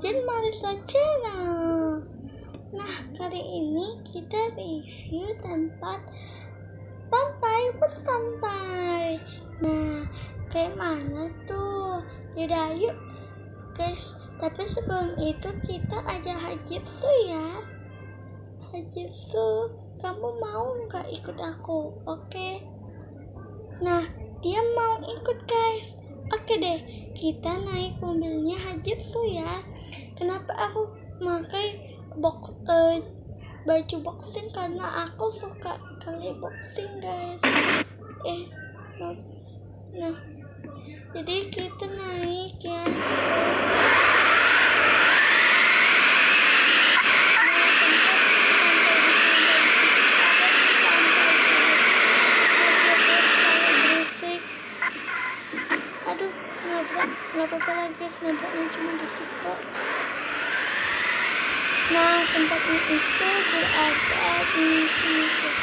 hujan mari saja. Nah, kali ini kita review tempat pantai bersantai. Nah, kayak mana tuh? Yaudah yuk guys, tapi sebelum itu kita ada hajitsu ya. Hajitsu, kamu mau nggak ikut aku? Oke. Nah, dia mau ikut guys. Oke deh, kita naik mobilnya hajitsu ya. Kenapa aku pakai baju boxing? Karena aku suka kali boxing guys. Nah, jadi kita naik ya guys. Nggak apa-apa lah guys, nabraknya cuma dikit kok. Nah, tempatnya itu berada di sini guys.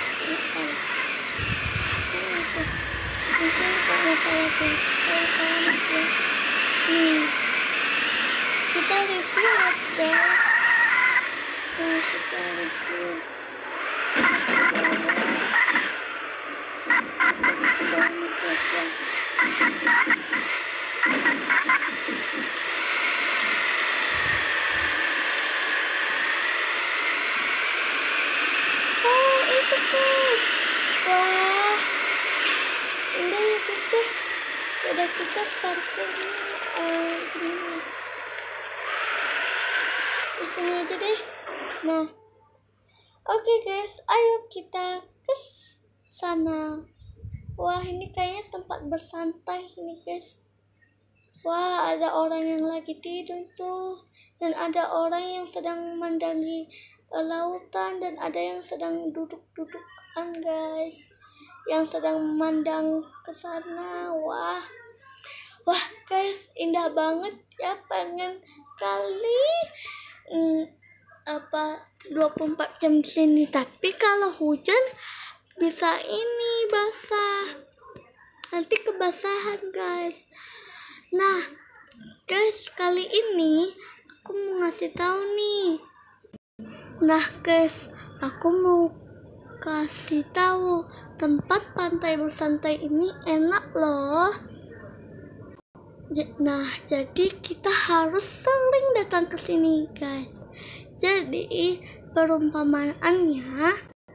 Di sini kok nggak salah guys. Kalau salah ya. Nih, kita review guys. Nah, kita review. Oh, itu guys. Wah, indah ya guys ya. Udah kita parkirnya gimana? Di sini aja deh. Nah, oke guys, ayo kita ke sana. Wah, ini kayaknya tempat bersantai ini guys. Wah, ada orang yang lagi tidur tuh, dan ada orang yang sedang memandangi lautan, dan ada yang sedang duduk-dudukan guys, yang sedang memandang ke sana. Wah guys, indah banget ya. Pengen kali 24 jam di sini, tapi kalau hujan bisa ini basah, nanti kebasahan guys. Nah guys, kali ini aku mau ngasih tahu nih. Nah guys, aku mau kasih tahu tempat pantai bersantai ini enak loh. Nah, jadi kita harus sering datang ke sini guys. Jadi perumpamaannya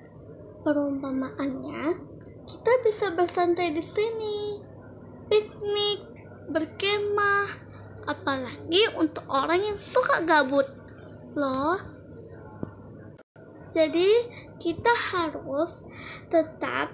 kita bisa bersantai di sini, piknik, berkemah, apalagi untuk orang yang suka gabut loh. Jadi kita harus tetap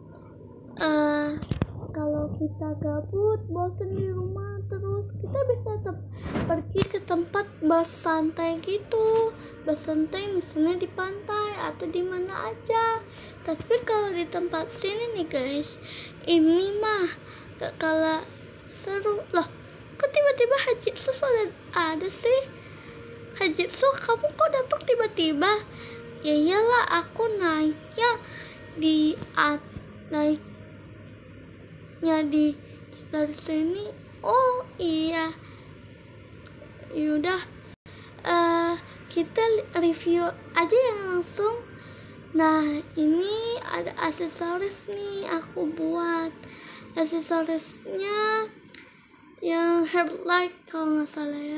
kalau kita gabut, bosan di rumah terus, kita bisa pergi ke tempat bersantai gitu. Bersantai misalnya di pantai atau di mana aja. Tapi kalau di tempat sini nih guys, ini mah gak kalah seru loh. Kok tiba-tiba hajitsu sudah ada sih? Hajitsu, kamu kok datang tiba-tiba? Ya iyalah, aku naiknya dari sini. Oh iya, yaudah kita review aja yang langsung. Nah, ini ada aksesoris nih, aku buat aksesorisnya yang headlight kalau nggak salah ya.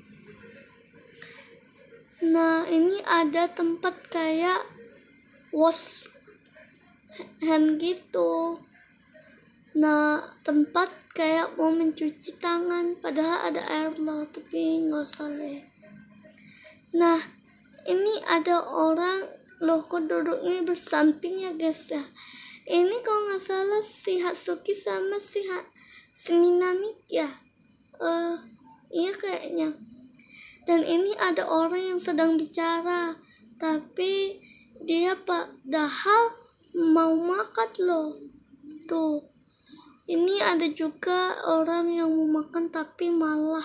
Nah, ini ada tempat kayak wash hand gitu. Nah, tempat kayak mau mencuci tangan, padahal ada air loh, tapi nggak salah. Nah, ini ada orang loh, kok duduknya bersamping ya guys ya. Ini kalau nggak salah si Hatsuki sama si Minami ya. Iya kayaknya. Dan ini ada orang yang sedang bicara, tapi dia padahal mau makan loh. Tuh. Ini ada juga orang yang mau makan tapi malah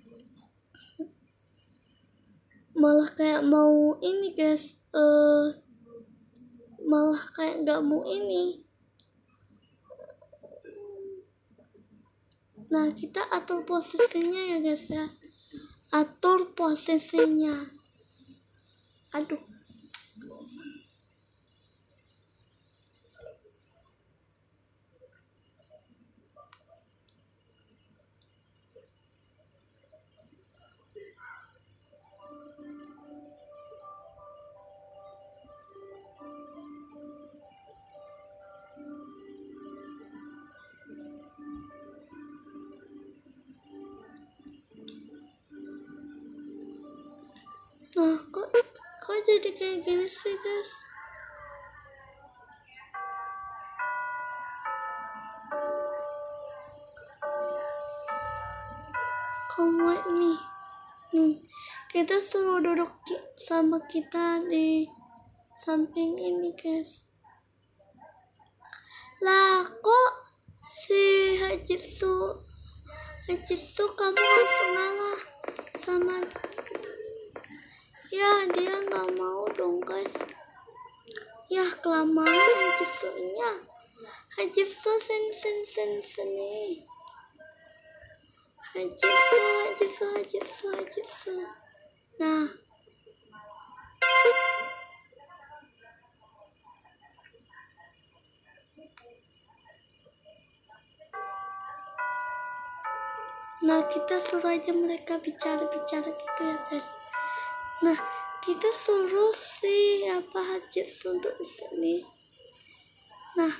kayak mau ini guys. Malah kayak gak mau ini. Nah, kita atur posisinya ya guys ya. Atur posisi OCC-nya. Aduh. Nah, kok jadi kayak gini sih, guys? Come with me. Nih, kita suruh duduk sama kita di samping ini, guys. Lah, kok si Hajitsu kamu langsung ngalah sama. Ya, dia nggak mau dong, guys. Ya, kelamaan Hajitsu-nya. Hajitsu sini. Hajitsu. Nah. Nah, kita suruh aja mereka bicara gitu ya, guys. Nah, kita suruh si Hajitsu untuk di sini. Nah,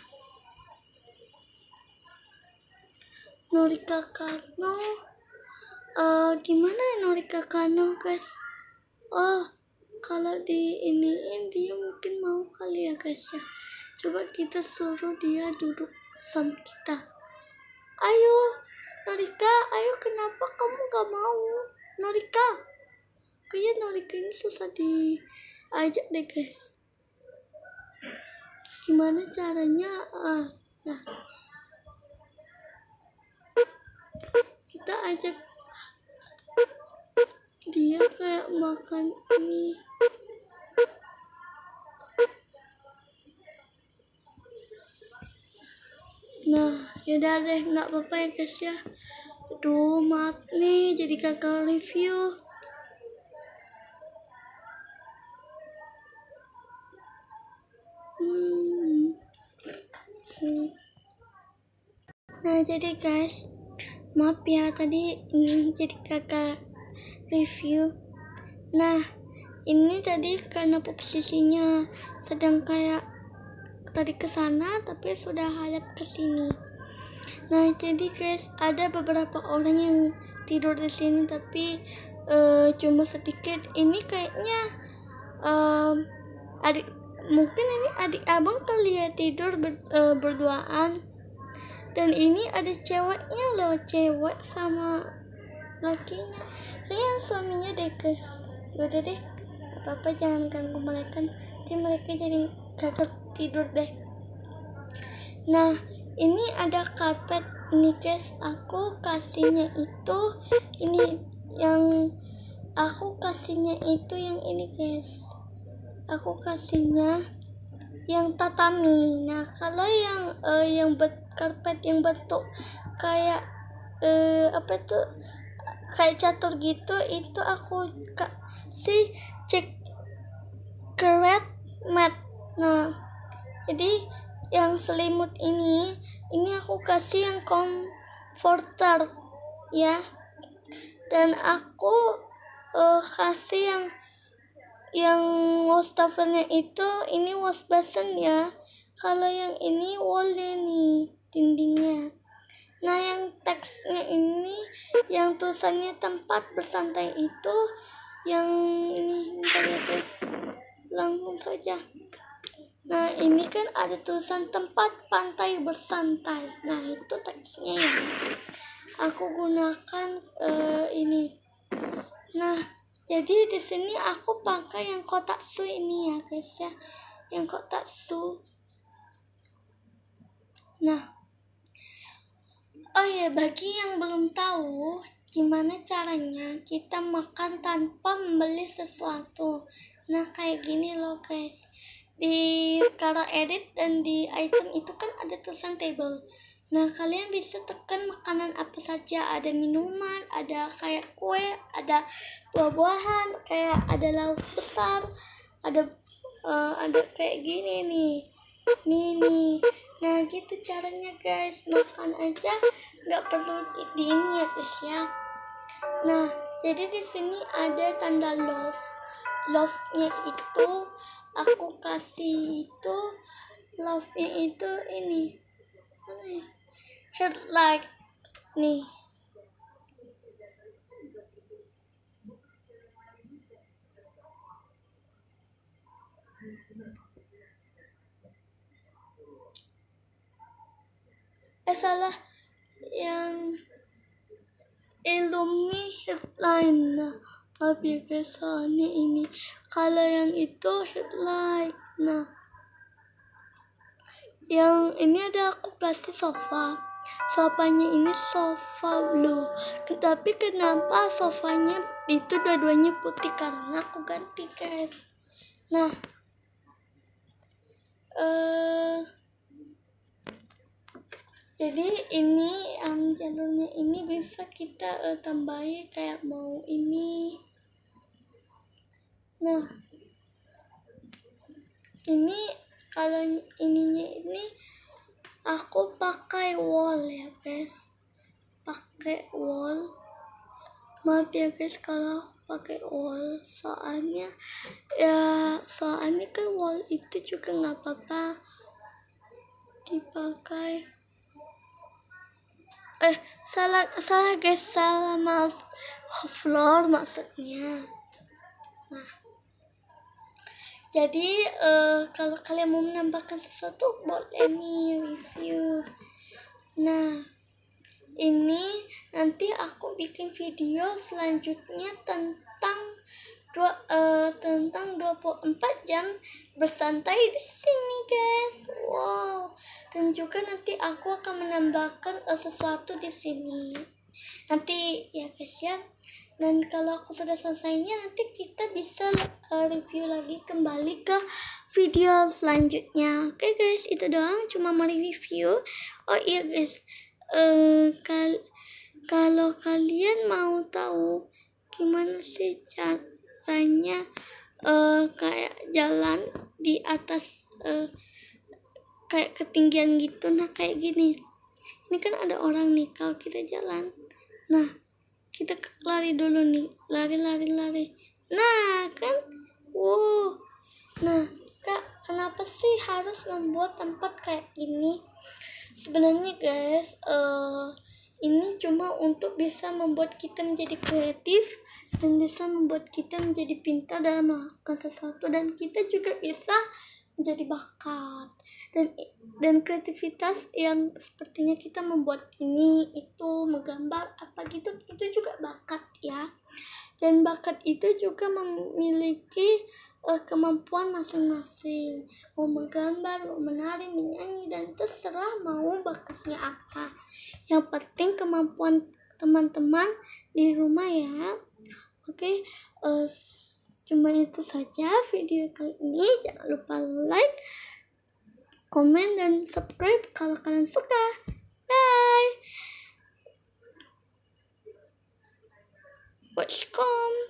Norika Kano, gimana ya Norika Kano, guys? Oh, kalau di iniin dia mungkin mau kali ya, guys ya. Coba kita suruh dia duduk sama kita. Ayo, Norika, ayo, kenapa kamu gak mau? Norika, kayaknya Norika ini susah diajak deh, guys. Gimana caranya? Nah, kita ajak dia kayak makan ini. Nah, yaudah deh, nggak apa-apa ya, guys ya. Aduh, maaf nih jadi gagal review. Nah, jadi guys, maaf ya tadi ini jadi gagal review. Nah, ini tadi karena posisinya sedang kayak tadi ke sana tapi sudah hadap ke sini. Nah, jadi guys, ada beberapa orang yang tidur di sini tapi cuma sedikit. Ini kayaknya mungkin ini adik abang kali ya tidur berduaan. Dan ini ada ceweknya loh, cewek sama lakinya. Kayaknya suaminya deh, guys. Yaudah deh, apa-apa jangan ganggu mereka. Nanti mereka jadi gagal tidur deh. Nah, ini ada karpet nih, guys. Aku kasihnya itu ini yang ini, guys. Aku kasihnya yang tatami. Nah, kalau yang karpet yang bentuk kayak kayak catur gitu, itu aku kasih cekret mat. Nah, jadi yang selimut ini aku kasih yang comforter ya, dan aku kasih yang wastafelnya itu ini wash basin ya. Kalau yang ini wallnya nih dindingnya. Nah, yang teksnya ini yang tulisannya tempat bersantai itu yang ini, bentar ya guys, langsung saja. Nah, ini kan ada tulisan tempat pantai bersantai. Nah, itu teksnya ya. Aku gunakan ini. Nah, jadi di sini aku pakai yang kotak su ini ya, guys ya. Yang kotak su. Nah, oh ya, bagi yang belum tahu gimana caranya kita makan tanpa membeli sesuatu. Nah, kayak gini loh, guys. Di cara edit dan di item itu kan ada tulisan table. Nah, kalian bisa tekan makanan apa saja. Ada minuman, ada kayak kue, ada buah-buahan, kayak ada lauk besar, ada kayak gini nih. Nih. Nah, gitu caranya guys. Makan aja nggak perlu di ini ya guys ya. Nah, jadi di sini ada tanda love. Love-nya itu aku kasih itu love-nya itu ini. Mana ya? Heart like nih. Salah, yang Illumi headline. Nah, tapi guys, soalnya ini kalau yang itu headline. Nah, yang ini ada aku kasih sofa. Sofanya ini sofa blue. Tapi kenapa sofanya itu dua-duanya putih? Karena aku ganti guys. Nah, jadi ini jalurnya ini bisa kita tambahin kayak mau ini. Nah, ini kalau ininya ini aku pakai wall ya guys, pakai wall. Maaf ya guys kalau aku pakai wall, soalnya kan wall itu juga nggak apa-apa dipakai. Salah guys, salah, maaf. Floor maksudnya. Nah, jadi kalau kalian mau menambahkan sesuatu boleh nih review. Nah, ini nanti aku bikin video selanjutnya tentang 24 jam bersantai di sini guys. Wow. Dan juga nanti aku akan menambahkan sesuatu di sini. Nanti ya guys ya. Dan kalau aku sudah selesainya, nanti kita bisa review lagi kembali ke video selanjutnya. Oke guys, itu doang, cuma mau review. Oh iya guys, kalau kalian mau tahu gimana sih caranya kayak jalan di atas kayak ketinggian gitu, nah kayak gini. Ini kan ada orang nih, kalau kita jalan, nah kita lari dulu nih, lari. Nah kan, wow. Nah kak, kenapa sih harus membuat tempat kayak ini? Sebenarnya guys, ini cuma untuk bisa membuat kita menjadi kreatif dan bisa membuat kita menjadi pintar dalam melakukan sesuatu, dan kita juga bisa menjadi bakat dan kreativitas yang sepertinya kita membuat ini itu menggambar apa gitu, itu juga bakat ya. Dan bakat itu juga memiliki kemampuan masing-masing, mau menggambar, mau menari, menyanyi, dan terserah mau bakatnya apa. Yang penting kemampuan teman-teman di rumah ya. Oke, cuma itu saja video kali ini. Jangan lupa like, komen, dan subscribe kalau kalian suka. Bye. Welcome.